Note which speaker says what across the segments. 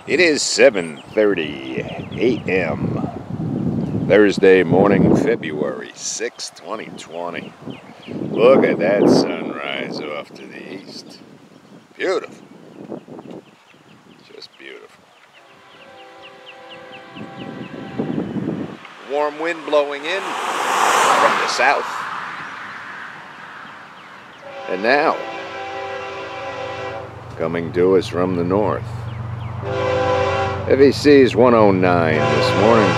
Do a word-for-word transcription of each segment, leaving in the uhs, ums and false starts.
Speaker 1: It is seven thirty a m Thursday morning, February sixth, twenty twenty. Look at that sunrise off to the east. Beautiful. Just beautiful. Warm wind blowing in from the south. And now, coming to us from the north. F E C is one oh nine this morning.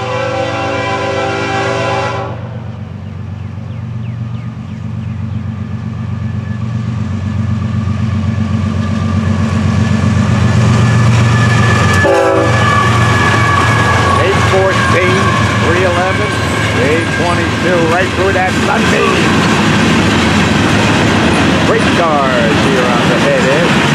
Speaker 1: eight fourteen, three eleven, eight twenty-two, right through that sunbeam. Great cars here on the head edge.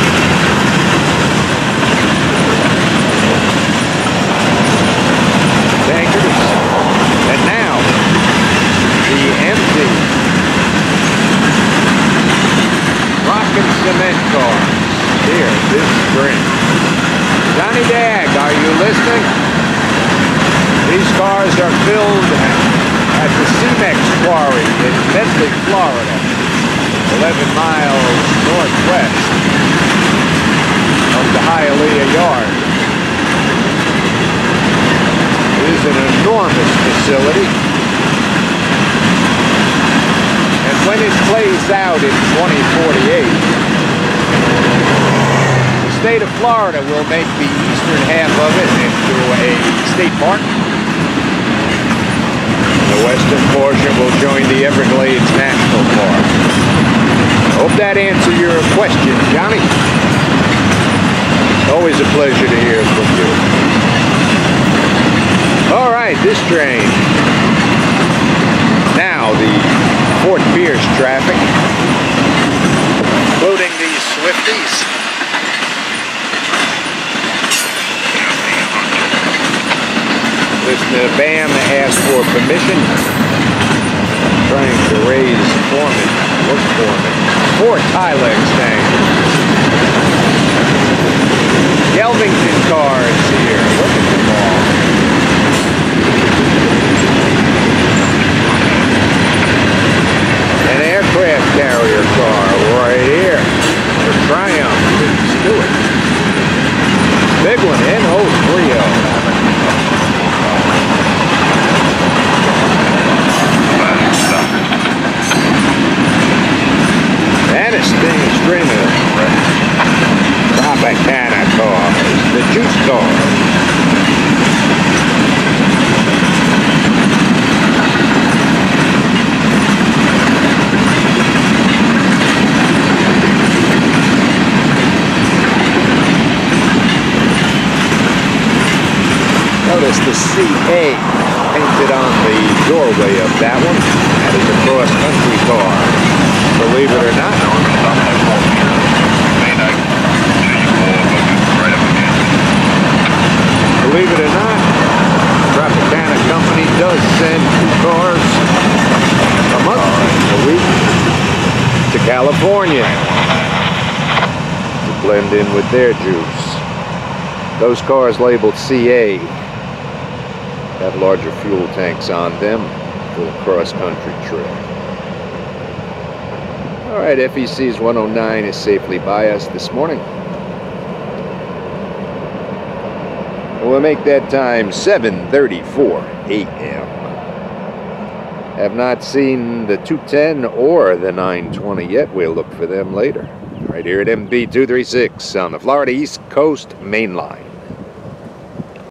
Speaker 1: And now, the empty rock and cement cars here this spring. Johnny Dag, are you listening? These cars are filled at the Cemex quarry in Medley, Florida, eleven miles northwest of the Hialeah yard. It is an enormous facility, and when it plays out in twenty forty-eight, the state of Florida will make the eastern half of it into a state park. The western portion will join the Everglades National Park. Hope that answered your question, Johnny. Always a pleasure to hear from you. All right, this train. Now the Fort Pierce traffic, including these Swifties. Listen to Bam ask for permission. Trying to raise foreman, work foreman. Four Tilex tankers. Gelvington cars here. Look at them all. An aircraft carrier car right here for Triumph and Stewart. Big one, N O three oh. And a Sting Streamer. Tropicana cars, the juice cars. Notice the C A painted on the doorway of that one. That is a cross-country car. Believe it or not. Believe it or not, Tropicana Company does send two cars a month, a week, to California to blend in with their juice. Those cars labeled C A have larger fuel tanks on them for a cross-country trip. All right, F E C's one oh nine is safely by us this morning. We'll make that time seven thirty-four a m Have not seen the two ten or the nine twenty yet. We'll look for them later. Right here at M B two thirty-six on the Florida East Coast Main Line.